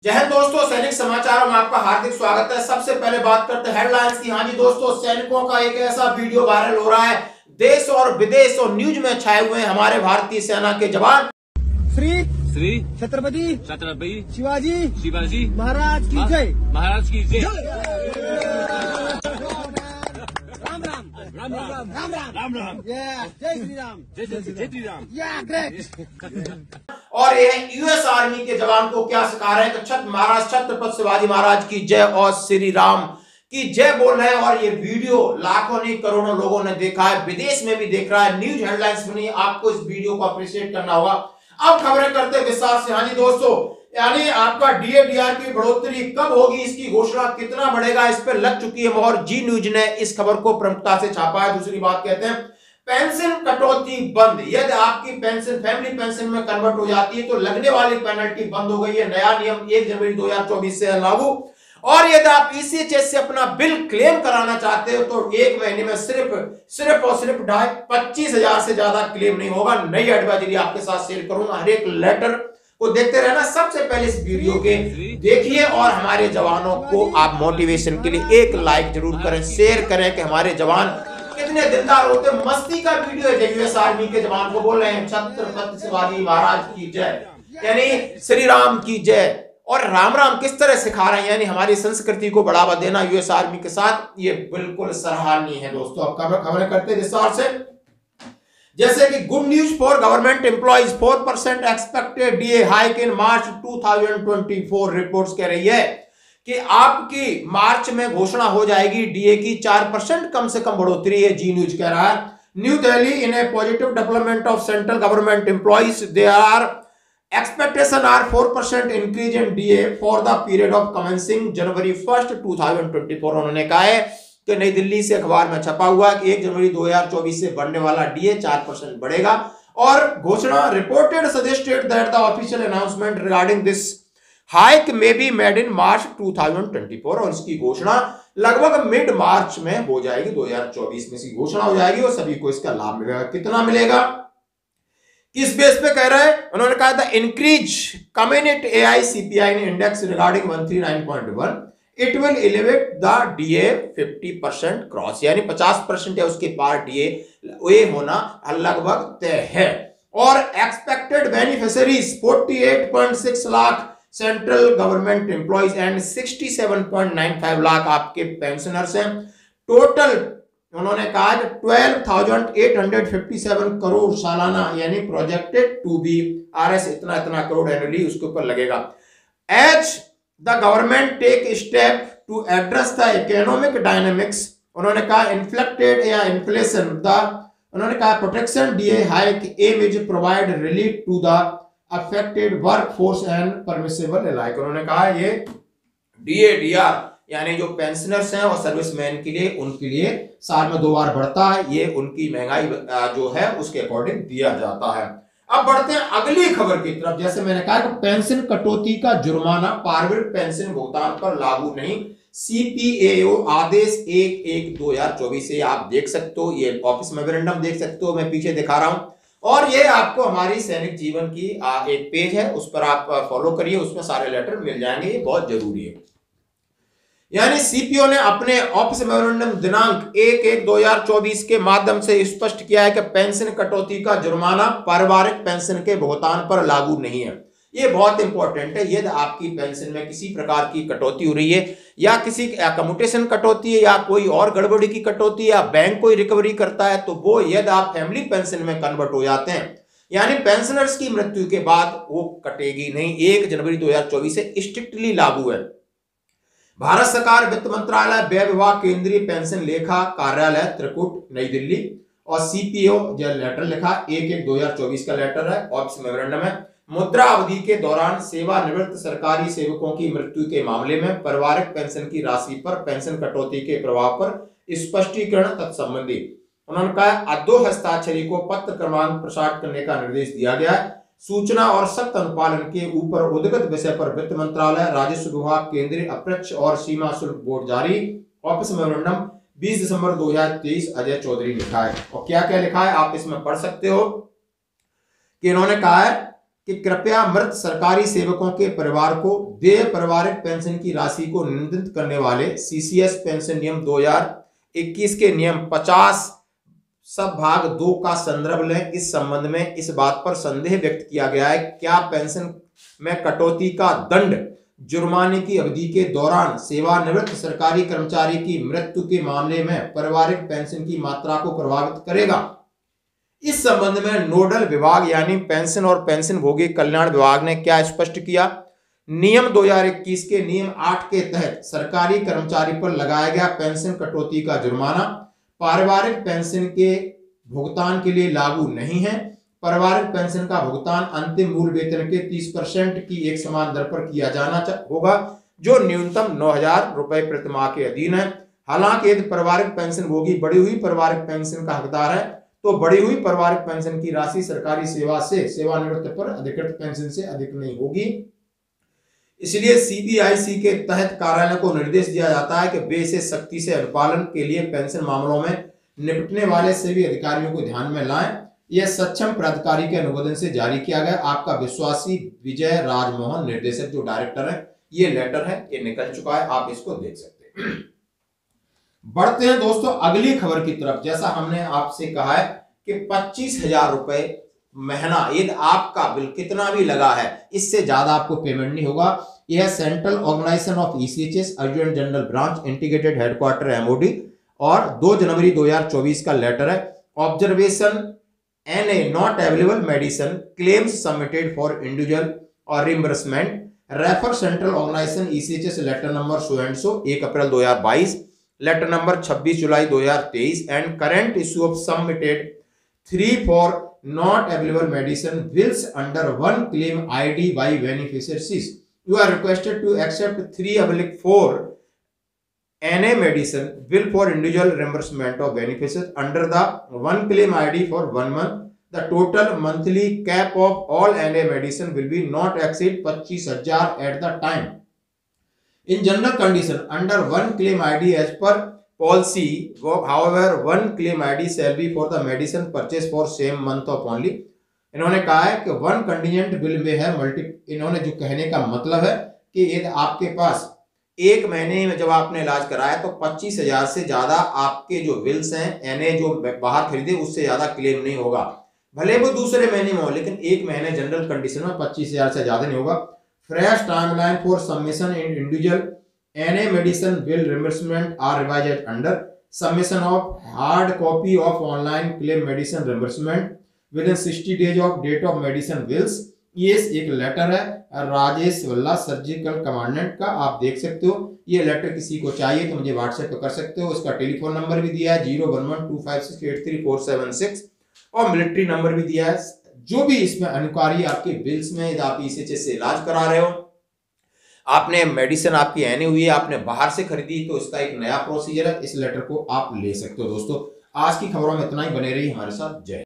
जय हिंद दोस्तों, सैनिक समाचारों में आपका हार्दिक स्वागत है। सबसे पहले बात करते हैं हेडलाइंस की। हाँ जी दोस्तों, सैनिकों का एक ऐसा वीडियो वायरल हो रहा है। देश और विदेश और न्यूज में छाए हुए हैं हमारे भारतीय सेना के जवान। श्री छत्रपति शिवाजी महाराज की जय। राम जय श्री राम। जय श्री राम। और ये यूएस आर्मी के जवान को क्या सिखा रहे हैं कि महाराज छत्रपति शिवाजी महाराज की जय और श्री राम की जय बोल रहे हैं। और ये वीडियो लाखों नहीं करोड़ों लोगों ने देखा है, विदेश में भी देख रहा है, न्यूज हेडलाइंस बनी। आपको इस वीडियो को अप्रिशिएट करना होगा। अब खबरें करते हैं विस्तार से। हाँ जी दोस्तों, यानी आपका डीए-डीआर की बढ़ोतरी कब होगी, इसकी घोषणा कितना बढ़ेगा, इस पर लग चुकी है मोहर। जी न्यूज ने इस खबर को प्रमुखता से छापा है। दूसरी बात कहते हैं पेंशन कटौती बंद। यदि आपकी पेंशन फैमिली पेंशन में कन्वर्ट हो जाती है तो लगने वाली पेनल्टी बंद हो गई है। नया नियम 1 जनवरी 2024 से लागू। और यदि आप ईसीएचएस से अपना बिल क्लेम कराना चाहते हो तो एक महीने में सिर्फ और सिर्फ 25,000 से ज्यादा क्लेम नहीं होगा। नई एडवाइजरी आपके साथ शेयर करूंगा। हर एक लेटर को देखते रहना। सबसे पहले इस वीडियो के देखिए और हमारे जवानों को आप मोटिवेशन के लिए एक लाइक जरूर करें, शेयर करें कि हमारे जवान कितने दिलदार होते हैं। मस्ती का वीडियो है। यूएस आर्मी के जवान को बोल रहे हैं छत्रपति शिवाजी महाराज की जय, यानी श्री राम की जय। और राम राम किस तरह सिखा रहे हैं, यानी हमारी संस्कृति को बढ़ावा देना यूएस आर्मी के साथ, ये बिल्कुल सराहनीय है दोस्तों। अब खबरें करते हैं विस्तार से। जैसे कि good news for government employees, 4% expected DA hike in March 2024। Reports कह रही है कि आपकी मार्च में घोषणा हो जाएगी डीए की 4% कम से कम बढ़ोतरी है। जी न्यूज कह रहा है New Delhi in a positive development of central government employees, they are expectation are 4% increase in DA for the period of commencing January 1, 2024। उन्होंने कहा है कि नई दिल्ली से अखबार में छपा हुआ कि 1 जनवरी 2024 से बढ़ने वाला डीए 4% बढ़ेगा। और घोषणा reported suggested that the official announcement regarding this hike may be made in March 2024। और इसकी घोषणा लगभग मिड मार्च में हो जाएगी। 2024 में इसकी घोषणा हो जाएगी और सभी को इसका लाभ मिलेगा। कितना मिलेगा, किस बेस पे कह रहे हैं? उन्होंने कहा था increase community AICPI index regarding 139.1 it will elevate the DA 50% cross, यानी 50% या उसके पार डीए होना लगभग तय है। और expected beneficiaries 48.6 lakh central government employees and 67.95 lakh आपके पेंशनर्स हैं। टोटल उन्होंने कहा 12,857 करोड़ सालाना, यानी प्रोजेक्टेड टू बी RS इतना करोड़ एनुअली उसके ऊपर लगेगा। As the government take step to address the economic dynamics, उन्होंने कहा इन्फ्लेक्टेड या इन्फ्लेशन उन्होंने कहा protection DA hike aim is provide relief to the affected workforce and permissible alike. उन्होंने कहा ये डीए-डीआर यानी जो पेंशनर्स हैं और सर्विसमैन के लिए, उनके लिए साल में 2 बार बढ़ता है। ये उनकी महंगाई जो है उसके अकॉर्डिंग दिया जाता है। अब बढ़ते हैं अगली खबर की तरफ। जैसे मैंने कहा कि पेंशन कटौती का जुर्माना पारिवारिक पेंशन भुगतान पर लागू नहीं। CPAO आदेश 1/1/2024 से आप देख सकते हो, ये ऑफिस मेमोरेंडम देख सकते हो, मैं पीछे दिखा रहा हूं। और ये आपको हमारी सैनिक जीवन की एक पेज है, उस पर आप फॉलो करिए, उसमें सारे लेटर मिल जाएंगे। ये बहुत जरूरी है। यानी सीपीओ ने अपने ऑफिस मेमोरेंडम दिनांक 1/1/2024 के माध्यम से स्पष्ट किया है कि पेंशन कटौती का जुर्माना पारिवारिक पेंशन के भुगतान पर लागू नहीं है। ये बहुत इंपॉर्टेंट है। यदि आपकी पेंशन में किसी प्रकार की कटौती हो रही है या किसी कम्यूटेशन कटौती है या कोई और गड़बड़ी की कटौती है या बैंक कोई रिकवरी करता है, तो वो यदि आप फैमिली पेंशन में कन्वर्ट हो जाते हैं, यानी पेंशनर्स की मृत्यु के बाद वो कटेगी नहीं। 1 जनवरी 2024 से स्ट्रिक्टली लागू है। भारत सरकार वित्त मंत्रालय व्यय विभाग केंद्रीय पेंशन लेखा कार्यालय त्रिकुट नई दिल्ली और सीपीओ जो लेटर लिखा 1/1/2024 का लेटर है, ऑफिस मेमोरेंडम है। मुद्रा अवधि के दौरान सेवानिवृत्त सरकारी सेवकों की मृत्यु के मामले में पारिवारिक पेंशन की राशि पर पेंशन कटौती के प्रभाव पर स्पष्टीकरण तत्संबंधी उन्होंने कहा अद्दो हस्ताक्षरी को पत्र क्रमांक प्रसारित करने का निर्देश दिया गया है। सूचना और सख्त अनुपालन के ऊपर उद्गत विषय पर वित्त मंत्रालय, राजस्व विभाग, केंद्रीय अप्रत्यक्ष और सीमा शुल्क बोर्ड जारी। ऑफिस मेमोरेंडम 20 दिसंबर 2023 अजय चौधरी लिखा है। और क्या क्या लिखा है आप इसमें पढ़ सकते हो कि इन्होंने कहा है कि कृपया मृत सरकारी सेवकों के परिवार को देय पारिवारिक पेंशन की राशि को नियंत्रित करने वाले सीसीएस पेंशन नियम 2021 के नियम 50 सब भाग 2 का संदर्भ लें। इस संबंध में इस बात पर संदेह व्यक्त किया गया है क्या पेंशन में कटौती का दंड जुर्माने की अवधि के दौरान सेवानिवृत्त सरकारी कर्मचारी की मृत्यु के मामले में पारिवारिक पेंशन की मात्रा को प्रभावित करेगा। इस संबंध में नोडल विभाग यानी पेंशन और पेंशन भोगी कल्याण विभाग ने क्या स्पष्ट किया। नियम 2021 के नियम 8 के तहत सरकारी कर्मचारी पर लगाया गया पेंशन कटौती का जुर्माना पारिवारिक पेंशन के भुगतान के लिए लागू नहीं है। पारिवारिक पेंशन का भुगतान अंतिम मूल वेतन के 30% की एक समान दर पर किया जाना होगा, जो न्यूनतम 9,000 रुपए प्रति माह के अधीन है। हालांकि यदि पारिवारिक पेंशन भोगी बढ़ी हुई पारिवारिक पेंशन का हकदार है तो बढ़ी हुई पारिवारिक पेंशन की राशि सरकारी सेवा से सेवानिवृत्त पर अधिकृत पेंशन से अधिक नहीं होगी। इसलिए सीबीआईसी के तहत कार्यालय को निर्देश दिया जाता है कि वे इसे सख्ती से अनुपालन के लिए पेंशन मामलों में निपटने वाले सभी अधिकारियों को ध्यान में लाएं। यह सक्षम प्राधिकारी के अनुमोदन से जारी किया गया। आपका विश्वासी विजय राजमोहन, निर्देशक जो डायरेक्टर है, ये लेटर है, ये निकल चुका है, आप इसको देख सकते हैं। बढ़ते हैं दोस्तों अगली खबर की तरफ। जैसा हमने आपसे कहा है कि 25,000 रुपए महीना यदि आपका बिल कितना भी लगा है, इससे ज्यादा आपको पेमेंट नहीं होगा। यह central organisation of ECHS adjutant general branch integrated headquarter MOD और 2 जनवरी 2024 का लेटर है। Observation NA not available medicine claims submitted for individual or reimbursement refer central organisation ECHS letter number so and so 1 April 2022, letter number 26 July 2023 and current issue of submitted 3 for not available medicine bills under 1 claim ID by beneficiaries. You are requested to accept 3/4 NA medicine bill for individual reimbursement of beneficiaries under the 1 claim ID for 1 month. The total monthly cap of all NA medicine will be not exceed 25,000 at the time. In general condition, under 1 claim ID as per policy, however, 1 claim ID shall be for the medicine purchased for same month of only. इन्होंने कहा है कि 1 contingent bill में है इन्होंने जो कहने का मतलब है कि यदि आपके पास एक महीने में जब आपने इलाज कराया तो 25,000 से ज्यादा आपके जो बिल्स हैं एनए जो बाहर खरीदे उससे ज्यादा क्लेम नहीं होगा। भले वो दूसरे महीने में हो, लेकिन एक महीने जनरल कंडीशन में 25,000 से ज्यादा नहीं होगा। Fresh timeline for submission in individual NA medicine bill reimbursement are revised under submission of hard copy of online claim medicine reimbursement within 60 days of date of medicine bills. ये एक letter है राजेश वल्ला surgical commandant का, आप देख सकते हो। ये लेटर किसी को चाहिए तो मुझे व्हाट्सएप पर कर सकते हो। इसका टेलीफोन नंबर भी दिया है 01125683476 और मिलिट्री नंबर भी दिया है। जो भी इसमें अनुकारी आपके बिल्स में यदि आप ECHS से इलाज करा रहे हो, आपने मेडिसिन आपकी एनी हुई है, आपने बाहर से खरीदी, तो इसका एक नया प्रोसीजर है। इस लेटर को आप ले सकते हो। दोस्तों आज की खबरों में इतना ही, बने रही हमारे साथ। जय।